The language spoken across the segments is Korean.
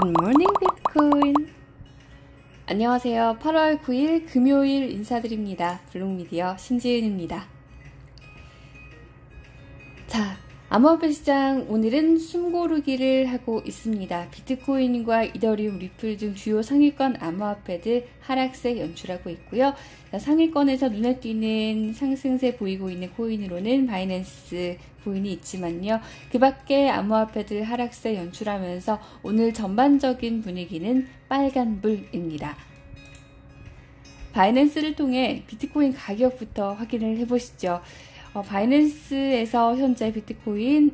굿모닝 비트코인. 안녕하세요. 8월 9일 금요일 인사드립니다. 블록미디어 신지은입니다. 자, 암호화폐 시장 오늘은 숨고르기를 하고 있습니다. 비트코인과 이더리움, 리플 등 주요 상위권 암호화폐들 하락세 연출하고 있고요. 자, 상위권에서 눈에 띄는 상승세 보이고 있는 코인으로는 바이낸스 코인이 있지만요. 그 밖에 암호화폐들 하락세 연출하면서 오늘 전반적인 분위기는 빨간불입니다. 바이낸스를 통해 비트코인 가격부터 확인을 해보시죠. 바이낸스에서 현재 비트코인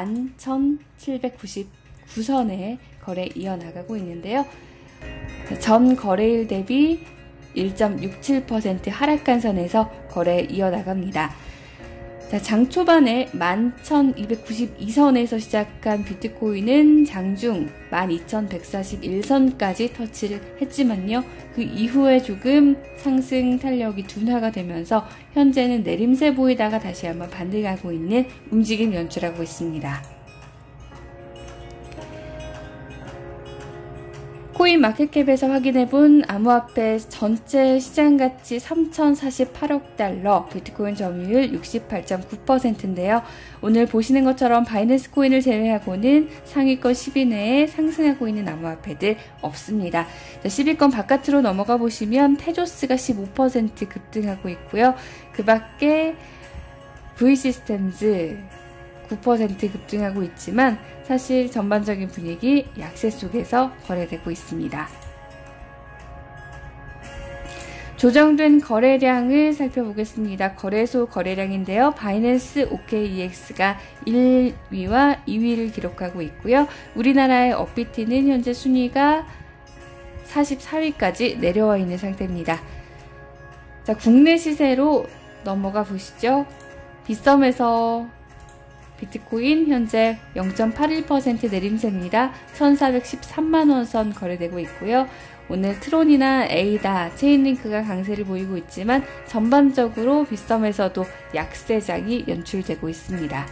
11,799선에 거래 이어나가고 있는데요. 전 거래일 대비 1.67% 하락한 선에서 거래 이어나갑니다. 자, 장 초반에 11,292선에서 시작한 비트코인은 장중 12,141선까지 터치를 했지만요. 그 이후에 조금 상승 탄력이 둔화가 되면서 현재는 내림세 보이다가 다시 한번 반등하고 있는 움직임 연출하고 있습니다. 코인 마켓캡에서 확인해본 암호화폐 전체 시장가치 3,048억 달러, 비트코인 점유율 68.9%인데요. 오늘 보시는 것처럼 바이낸스 코인을 제외하고는 상위권 10위 내에 상승하고 있는 암호화폐들 없습니다. 10위권 바깥으로 넘어가 보시면 테조스가 15% 급등하고 있고요. 그 밖에 V시스템즈 9% 급등하고 있지만 사실 전반적인 분위기 약세 속에서 거래되고 있습니다. 조정된 거래량을 살펴보겠습니다. 거래소 거래량인데요. 바이낸스 OKEX가 1위와 2위를 기록하고 있고요. 우리나라의 업비트는 현재 순위가 44위까지 내려와 있는 상태입니다. 자, 국내 시세로 넘어가 보시죠. 빗썸에서 비트코인 현재 0.81% 내림세입니다. 1,413만원 선 거래되고 있고요. 오늘 트론이나 에이다, 체인링크가 강세를 보이고 있지만 전반적으로 빗썸에서도 약세장이 연출되고 있습니다.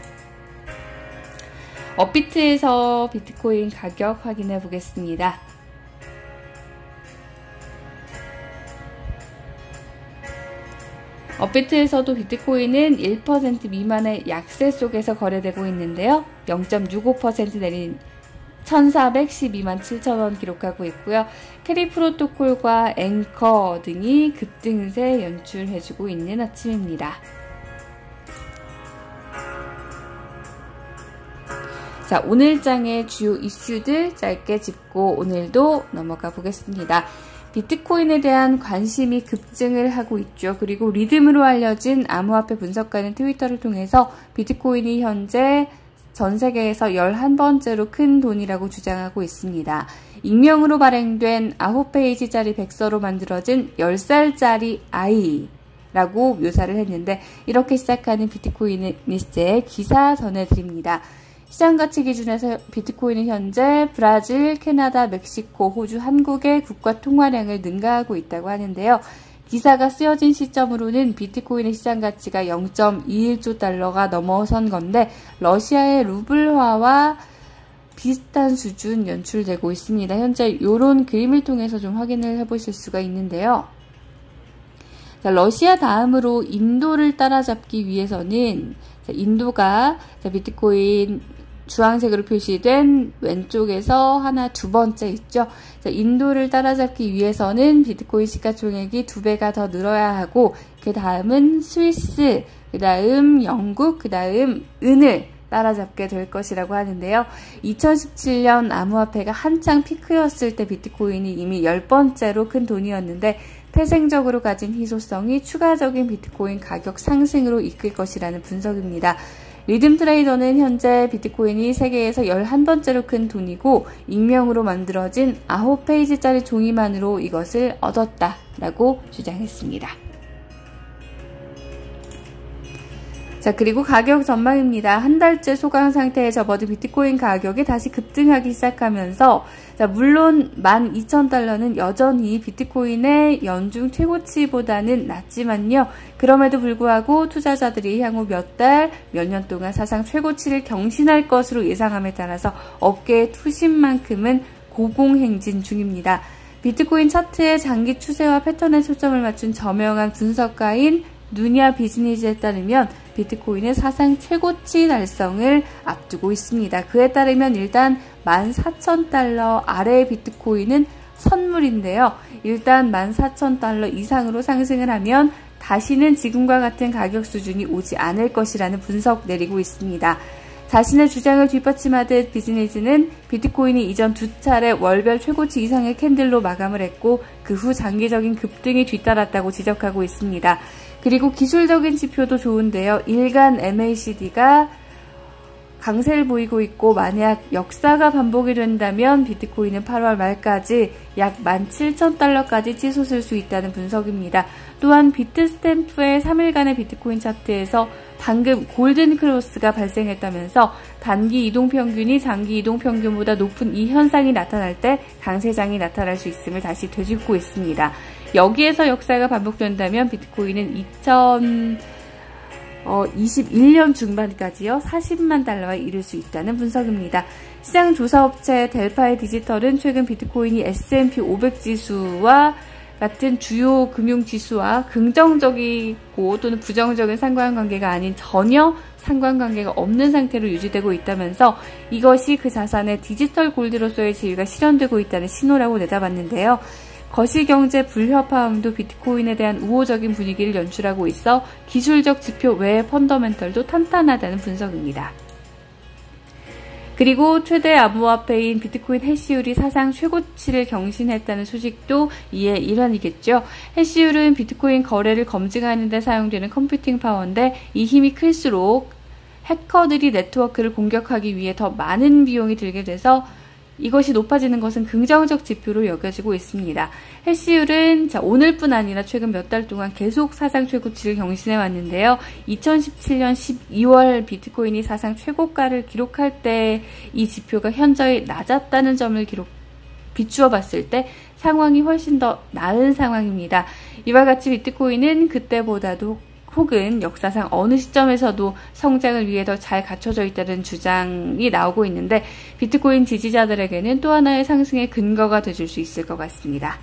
업비트에서 비트코인 가격 확인해 보겠습니다. 업비트에서도 비트코인은 1% 미만의 약세 속에서 거래되고 있는데요. 0.65% 내린 1,412만 7천원 기록하고 있고요. 캐리 프로토콜과 앵커 등이 급등세 연출해주고 있는 아침입니다. 자, 오늘장의 주요 이슈들 짧게 짚고 오늘도 넘어가 보겠습니다. 비트코인에 대한 관심이 급증을 하고 있죠. 그리고 리듬으로 알려진 암호화폐 분석가는 트위터를 통해서 비트코인이 현재 전 세계에서 11번째로 큰 돈이라고 주장하고 있습니다. 익명으로 발행된 9페이지짜리 백서로 만들어진 10살짜리 아이라고 묘사를 했는데 이렇게 시작하는 비트코이니스트의 기사 전해드립니다. 시장가치 기준에서 비트코인은 현재 브라질, 캐나다, 멕시코, 호주, 한국의 국가 통화량을 능가하고 있다고 하는데요. 기사가 쓰여진 시점으로는 비트코인의 시장가치가 0.21조 달러가 넘어선 건데 러시아의 루블화와 비슷한 수준 연출되고 있습니다. 현재 이런 그림을 통해서 좀 확인을 해보실 수가 있는데요. 자, 러시아 다음으로 인도를 따라잡기 위해서는 인도가 비트코인 주황색으로 표시된 왼쪽에서 하나 두 번째 있죠. 자, 인도를 따라잡기 위해서는 비트코인 시가총액이 2배가 더 늘어야 하고 그 다음은 스위스, 그 다음 영국, 그 다음 은을 따라잡게 될 것이라고 하는데요. 2017년 암호화폐가 한창 피크였을 때 비트코인이 이미 10번째로 큰 돈이었는데 태생적으로 가진 희소성이 추가적인 비트코인 가격 상승으로 이끌 것이라는 분석입니다. 리듬 트레이더는 현재 비트코인이 세계에서 11번째로 큰 돈이고 익명으로 만들어진 9페이지짜리 종이만으로 이것을 얻었다라고 주장했습니다. 자, 그리고 가격 전망입니다. 한 달째 소강 상태에 접어든 비트코인 가격이 다시 급등하기 시작하면서 자, 물론 12,000달러는 여전히 비트코인의 연중 최고치보다는 낮지만요. 그럼에도 불구하고 투자자들이 향후 몇 달, 몇 년 동안 사상 최고치를 경신할 것으로 예상함에 따라서 업계의 투심만큼은 고공행진 중입니다. 비트코인 차트의 장기 추세와 패턴에 초점을 맞춘 저명한 분석가인 누냐 비즈니즈에 따르면 비트코인은 사상 최고치 달성을 앞두고 있습니다. 그에 따르면 일단 14,000달러 아래의 비트코인은 선물인데요. 일단 14,000달러 이상으로 상승을 하면 다시는 지금과 같은 가격 수준이 오지 않을 것이라는 분석 내리고 있습니다. 자신의 주장을 뒷받침하듯 비즈니스는 비트코인이 이전 2차례 월별 최고치 이상의 캔들로 마감을 했고 그 후 장기적인 급등이 뒤따랐다고 지적하고 있습니다. 그리고 기술적인 지표도 좋은데요. 일간 MACD가 강세를 보이고 있고 만약 역사가 반복이 된다면 비트코인은 8월 말까지 약 17,000달러까지 치솟을 수 있다는 분석입니다. 또한 비트스탬프의 3일간의 비트코인 차트에서 방금 골든 크로스가 발생했다면서 단기 이동평균이 장기 이동평균보다 높은 이 현상이 나타날 때 강세장이 나타날 수 있음을 다시 되짚고 있습니다. 여기에서 역사가 반복된다면 비트코인은 2021년 중반까지요 40만 달러에 이를 수 있다는 분석입니다. 시장 조사업체 델파이 디지털은 최근 비트코인이 S&P 500 지수와 같은 주요 금융지수와 긍정적이고 또는 부정적인 상관관계가 아닌 전혀 상관관계가 없는 상태로 유지되고 있다면서 이것이 그 자산의 디지털 골드로서의 지위가 실현되고 있다는 신호라고 내다봤는데요. 거시경제 불협화음도 비트코인에 대한 우호적인 분위기를 연출하고 있어 기술적 지표 외의 펀더멘털도 탄탄하다는 분석입니다. 그리고 최대 암호화폐인 비트코인 해시율이 사상 최고치를 경신했다는 소식도 이의 일환이겠죠. 해시율은 비트코인 거래를 검증하는 데 사용되는 컴퓨팅 파워인데 이 힘이 클수록 해커들이 네트워크를 공격하기 위해 더 많은 비용이 들게 돼서 이것이 높아지는 것은 긍정적 지표로 여겨지고 있습니다. 해시율은 오늘뿐 아니라 최근 몇 달 동안 계속 사상 최고치를 경신해 왔는데요. 2017년 12월 비트코인이 사상 최고가를 기록할 때 이 지표가 현저히 낮았다는 점을 비추어 봤을 때 상황이 훨씬 더 나은 상황입니다. 이와 같이 비트코인은 그때보다도 혹은 역사상 어느 시점에서도 성장을 위해 더 잘 갖춰져 있다는 주장이 나오고 있는데 비트코인 지지자들에게는 또 하나의 상승의 근거가 되줄 수 있을 것 같습니다.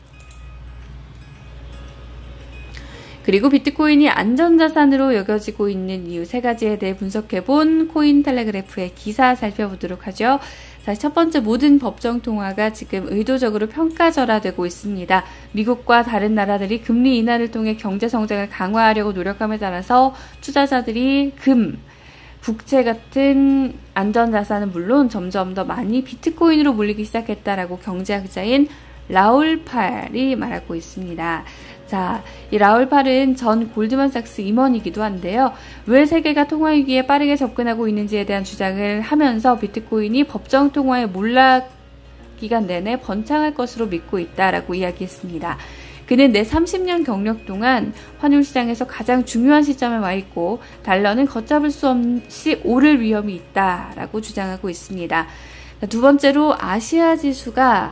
그리고 비트코인이 안전자산으로 여겨지고 있는 이유 3가지에 대해 분석해본 코인텔레그래프의 기사 살펴보도록 하죠. 자, 첫 번째, 모든 법정 통화가 지금 의도적으로 평가절하되고 있습니다. 미국과 다른 나라들이 금리 인하를 통해 경제 성장을 강화하려고 노력함에 따라서 투자자들이 금, 국채 같은 안전자산은 물론 점점 더 많이 비트코인으로 몰리기 시작했다라고 경제학자인 라울 팔이 말하고 있습니다. 자, 이 라울 팔은 전 골드만삭스 임원이기도 한데요. 왜 세계가 통화위기에 빠르게 접근하고 있는지에 대한 주장을 하면서 비트코인이 법정 통화의 몰락 기간 내내 번창할 것으로 믿고 있다라고 이야기했습니다. 그는 내 30년 경력 동안 환율 시장에서 가장 중요한 시점에 와 있고 달러는 걷잡을 수 없이 오를 위험이 있다라고 주장하고 있습니다. 두 번째로 아시아 지수가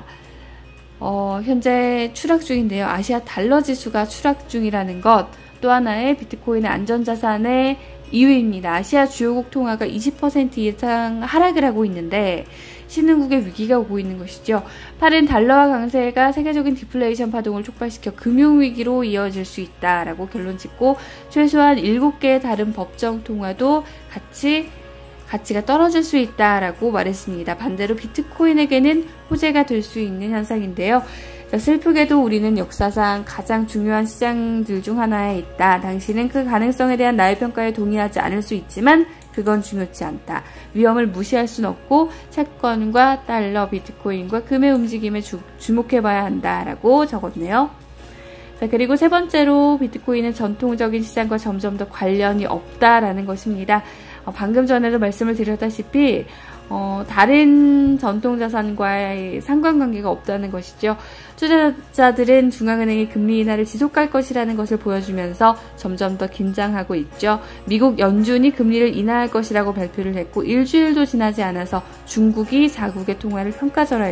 현재 추락 중인데요. 아시아 달러 지수가 추락 중이라는 것 또 하나의 비트코인의 안전자산의 이유입니다. 아시아 주요국 통화가 20% 이상 하락을 하고 있는데 신흥국의 위기가 오고 있는 것이죠. 팔은 달러화 강세가 세계적인 디플레이션 파동을 촉발시켜 금융위기로 이어질 수 있다라고 결론 짓고 최소한 7개의 다른 법정 통화도 가치가 떨어질 수 있다라고 말했습니다. 반대로 비트코인에게는 호재가 될 수 있는 현상인데요. 자, 슬프게도 우리는 역사상 가장 중요한 시장들 중 하나에 있다. 당신은 그 가능성에 대한 나의 평가에 동의하지 않을 수 있지만 그건 중요치 않다. 위험을 무시할 순 없고 채권과 달러, 비트코인과 금의 움직임에 주목해봐야 한다라고 적었네요. 자, 그리고 세 번째로 비트코인은 전통적인 시장과 점점 더 관련이 없다라는 것입니다. 방금 전에도 말씀을 드렸다시피 다른 전통자산과의 상관관계가 없다는 것이죠. 투자자들은 중앙은행이 금리 인하를 지속할 것이라는 것을 보여주면서 점점 더 긴장하고 있죠. 미국 연준이 금리를 인하할 것이라고 발표를 했고 일주일도 지나지 않아서 중국이 자국의 통화를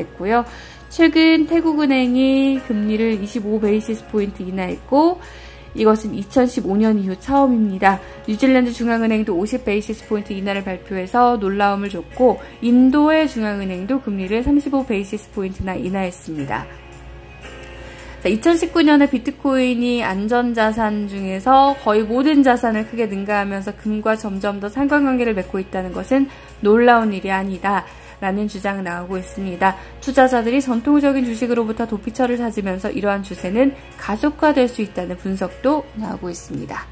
평가절하했고요. 최근 태국은행이 금리를 25베이시스 포인트 인하했고 이것은 2015년 이후 처음입니다. 뉴질랜드 중앙은행도 50 베이시스 포인트 인하를 발표해서 놀라움을 줬고 인도의 중앙은행도 금리를 35 베이시스 포인트나 인하했습니다. 2019년에 비트코인이 안전자산 중에서 거의 모든 자산을 크게 능가하면서 금과 점점 더 상관관계를 맺고 있다는 것은 놀라운 일이 아니다 라는 주장이 나오고 있습니다. 투자자들이 전통적인 주식으로부터 도피처를 찾으면서 이러한 추세는 가속화될 수 있다는 분석도 나오고 있습니다.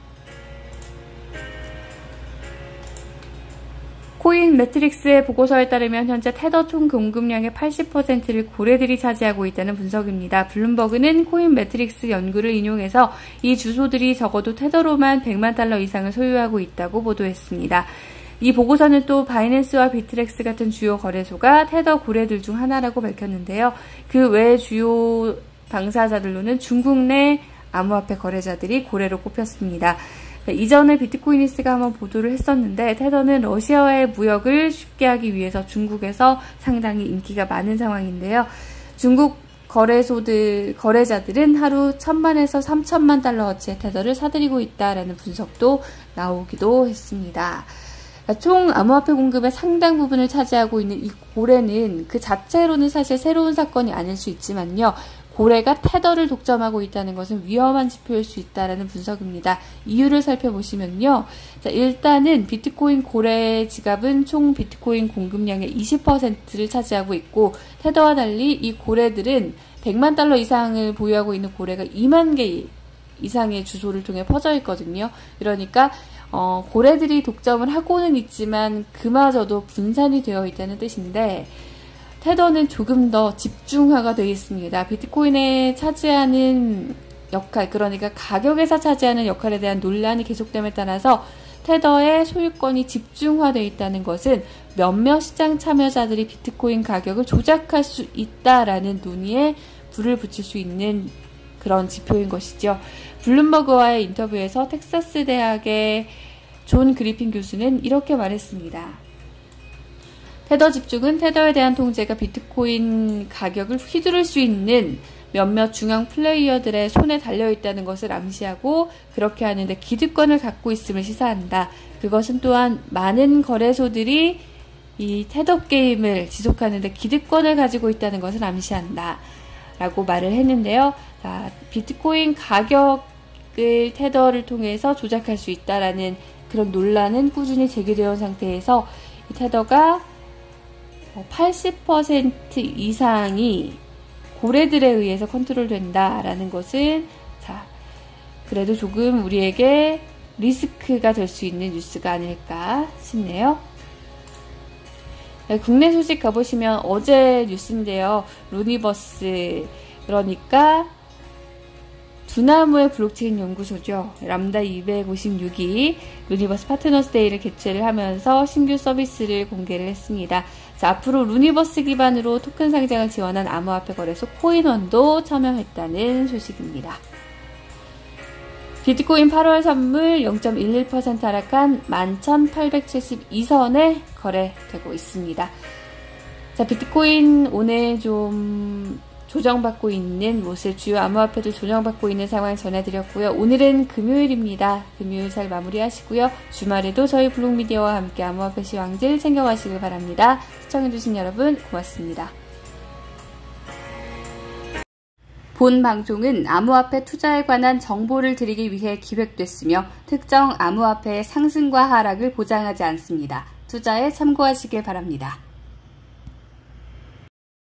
코인 매트릭스의 보고서에 따르면 현재 테더 총 공급량의 80%를 고래들이 차지하고 있다는 분석입니다. 블룸버그는 코인 매트릭스 연구를 인용해서 이 주소들이 적어도 테더로만 100만 달러 이상을 소유하고 있다고 보도했습니다. 이 보고서는 또 바이낸스와 비트렉스 같은 주요 거래소가 테더 고래들 중 하나라고 밝혔는데요. 그 외 주요 당사자들로는 중국 내 암호화폐 거래자들이 고래로 꼽혔습니다. 이전에 비트코이니스가 한번 보도를 했었는데 테더는 러시아와의 무역을 쉽게 하기 위해서 중국에서 상당히 인기가 많은 상황인데요. 중국 거래자들은 하루 1000만에서 3000만 달러어치의 테더를 사들이고 있다라는 분석도 나오기도 했습니다. 총 암호화폐 공급의 상당 부분을 차지하고 있는 이 고래는 그 자체로는 사실 새로운 사건이 아닐 수 있지만요. 고래가 테더를 독점하고 있다는 것은 위험한 지표일 수 있다는 분석입니다. 이유를 살펴보시면요. 자, 일단은 비트코인 고래 지갑은 총 비트코인 공급량의 20%를 차지하고 있고 테더와 달리 이 고래들은 100만 달러 이상을 보유하고 있는 고래가 2만 개 이상의 주소를 통해 퍼져 있거든요. 그러니까 고래들이 독점을 하고는 있지만 그마저도 분산이 되어 있다는 뜻인데 테더는 조금 더 집중화가 되어 있습니다. 비트코인에 차지하는 역할, 그러니까 가격에서 차지하는 역할에 대한 논란이 계속됨에 따라서 테더의 소유권이 집중화되어 있다는 것은 몇몇 시장 참여자들이 비트코인 가격을 조작할 수 있다라는 논의에 불을 붙일 수 있는 그런 지표인 것이죠. 블룸버그와의 인터뷰에서 텍사스 대학의 존 그리핀 교수는 이렇게 말했습니다. 테더 집중은 테더에 대한 통제가 비트코인 가격을 휘두를 수 있는 몇몇 중앙 플레이어들의 손에 달려있다는 것을 암시하고 그렇게 하는데 기득권을 갖고 있음을 시사한다. 그것은 또한 많은 거래소들이 이 테더 게임을 지속하는데 기득권을 가지고 있다는 것을 암시한다. 라고 말을 했는데요. 자, 비트코인 가격을 테더를 통해서 조작할 수 있다라는 그런 논란은 꾸준히 제기되어 온 상태에서 이 테더가 80% 이상이 고래들에 의해서 컨트롤된다라는 것은 자, 그래도 조금 우리에게 리스크가 될 수 있는 뉴스가 아닐까 싶네요. 네, 국내 소식 가보시면 어제 뉴스인데요. 루니버스, 그러니까 두나무의 블록체인 연구소죠. 람다 256이 루니버스 파트너스 데이를 개최를 하면서 신규 서비스를 공개를 했습니다. 자, 앞으로 루니버스 기반으로 토큰 상장을 지원한 암호화폐 거래소 코인원도 참여했다는 소식입니다. 비트코인 8월 선물 0.11% 하락한 11,872선에 거래되고 있습니다. 자, 비트코인 오늘 좀 조정받고 있는 모습, 주요 암호화폐도 조정받고 있는 상황 전해드렸고요. 오늘은 금요일입니다. 금요일 잘 마무리하시고요. 주말에도 저희 블록미디어와 함께 암호화폐 시황들 챙겨가시길 바랍니다. 시청해주신 여러분 고맙습니다. 본 방송은 암호화폐 투자에 관한 정보를 드리기 위해 기획됐으며 특정 암호화폐의 상승과 하락을 보장하지 않습니다. 투자에 참고하시길 바랍니다.